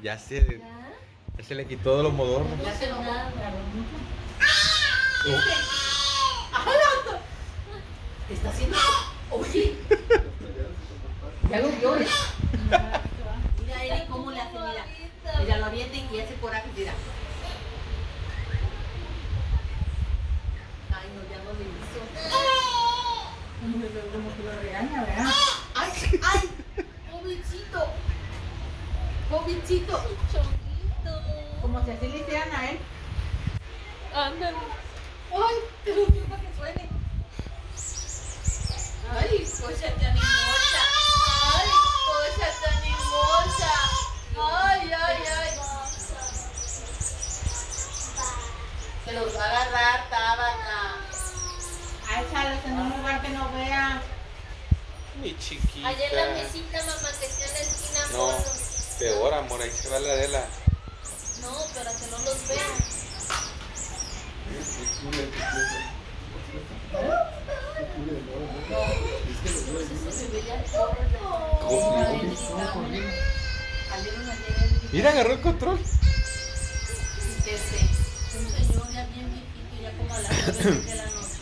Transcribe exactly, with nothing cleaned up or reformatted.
Ya se, ya se le quitó todo lo modorro. Ya se lo da. ¿Qué está haciendo? Oye. Ya lo vio. Mira, Eri, cómo le hace, mira. Mira, lo avienten y hace coraje, mira. Ay, no, ya no le hizo. Como que lo regaña, ¿verdad? Ay, ay, pobrecito. Pobrecito. Como si así le hicieran a él. Ándale. Ay, te lo digo para que suene. Ay, cosa tan hermosa. Ay, cosa tan hermosa. Ay, ay, ay. Se los va a agarrar, Tabata. A echarles en un lugar que no vea. Mi chiquita. Allá en la mesita, mamá, que está en la esquina, No, mono. peor, amor, ahí se va la de la. No, para que no los vean. Mira, agarró el control. Este, un señor ya bien viejito, ya como a las nueve de la noche.